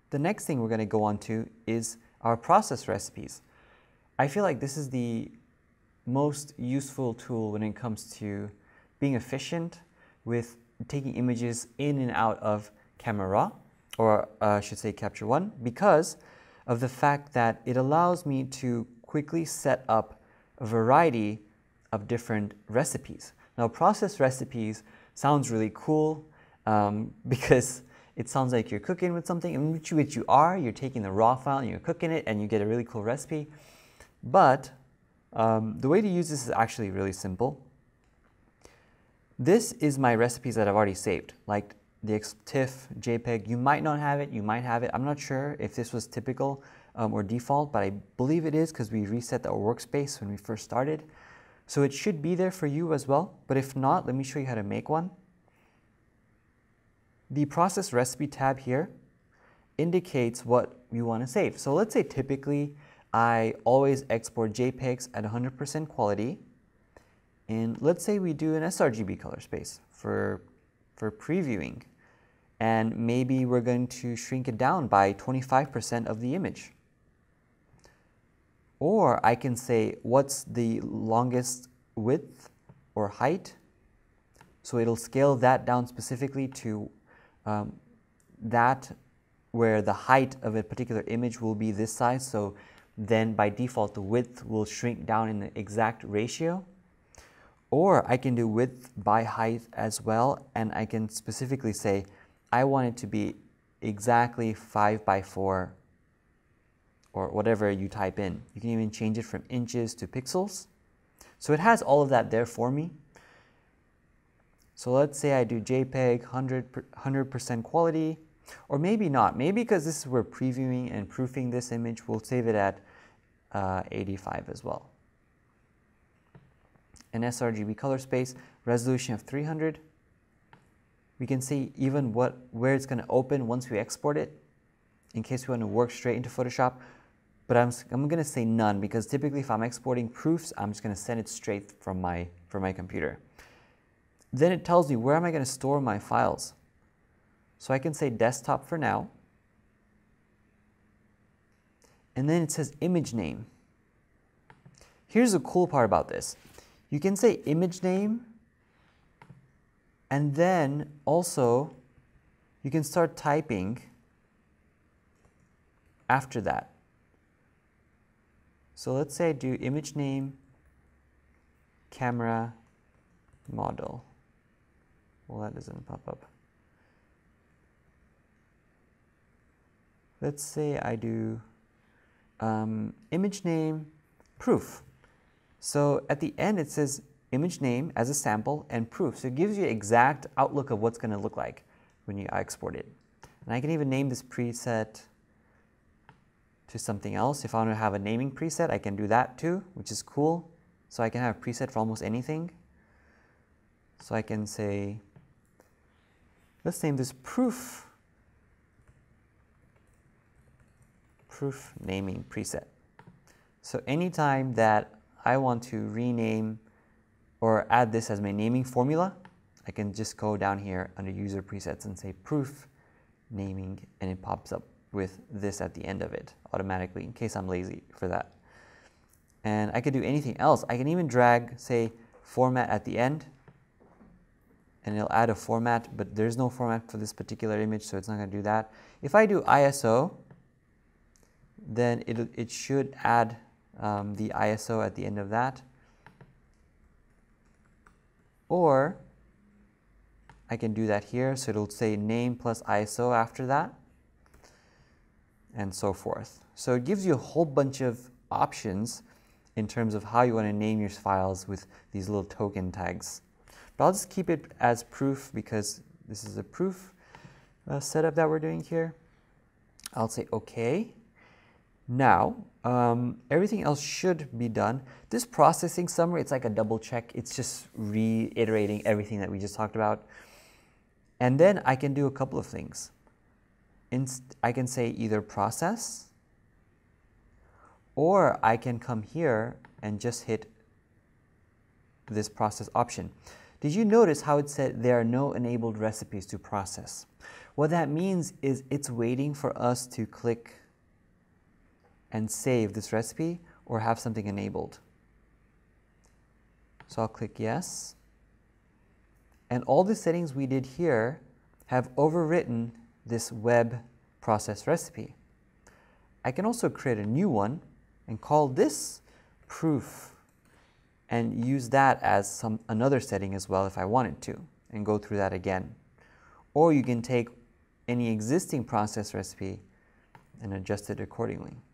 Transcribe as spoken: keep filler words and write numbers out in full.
The next thing we're going to go on to is our process recipes. I feel like this is the most useful tool when it comes to being efficient with taking images in and out of Camera Raw, or uh, I should say Capture One, because of the fact that it allows me to quickly set up a variety of different recipes. Now, process recipes sounds really cool um, because it sounds like you're cooking with something, in which, which you are. You're taking the raw file and you're cooking it and you get a really cool recipe. But um, the way to use this is actually really simple. This is my recipes that I've already saved, like the TIFF, JPEG. You might not have it, you might have it. I'm not sure if this was typical um, or default, but I believe it is because we reset our workspace when we first started. So it should be there for you as well, but if not, let me show you how to make one. The process recipe tab here indicates what you want to save. So let's say typically I always export JPEGs at one hundred percent quality, and let's say we do an sRGB color space for, for previewing, and maybe we're going to shrink it down by twenty-five percent of the image. Or I can say, what's the longest width or height? So it'll scale that down specifically to um, that where the height of a particular image will be this size. So then by default, the width will shrink down in the exact ratio. Or I can do width by height as well. And I can specifically say, I want it to be exactly five by four, or whatever you type in. You can even change it from inches to pixels. So it has all of that there for me. So let's say I do JPEG one hundred percent quality, or maybe not. Maybe because this is we're previewing and proofing this image, we'll save it at uh, eighty-five as well. An sRGB color space, resolution of three hundred. We can see even what where it's going to open once we export it, in case we want to work straight into Photoshop. But I'm, I'm going to say none, because typically if I'm exporting proofs, I'm just going to send it straight from my, from my computer. Then it tells me where am I going to store my files. So I can say desktop for now. And then it says image name. Here's the cool part about this. You can say image name, and then also you can start typing after that. So let's say I do image name, camera, model. Well, that doesn't pop up. Let's say I do um, image name, proof. So at the end it says image name as a sample and proof. So it gives you an exact outlook of what's going to look like when you export it. And I can even name this preset to something else. If I want to have a naming preset, I can do that too, which is cool. So I can have a preset for almost anything. So I can say, let's name this proof, proof naming preset. So anytime that I want to rename or add this as my naming formula, I can just go down here under user presets and say proof naming, and it pops up with this at the end of it automatically, in case I'm lazy for that. And I could do anything else. I can even drag, say, format at the end, and it'll add a format, but there's no format for this particular image, so it's not going to do that. If I do I S O, then it, it should add um, the I S O at the end of that. Or I can do that here, so it'll say name plus I S O after that, and so forth. So it gives you a whole bunch of options in terms of how you want to name your files with these little token tags. But I'll just keep it as proof because this is a proof uh, setup that we're doing here. I'll say OK. Now, um, everything else should be done. This processing summary, it's like a double check. It's just reiterating everything that we just talked about. And then I can do a couple of things. Inst I can say either process, or I can come here and just hit this process option. Did you notice how it said there are no enabled recipes to process? What that means is it's waiting for us to click and save this recipe or have something enabled. So I'll click yes. And all the settings we did here have overwritten this web process recipe. I can also create a new one and call this proof and use that as some another setting as well if I wanted to, and go through that again. Or you can take any existing process recipe and adjust it accordingly.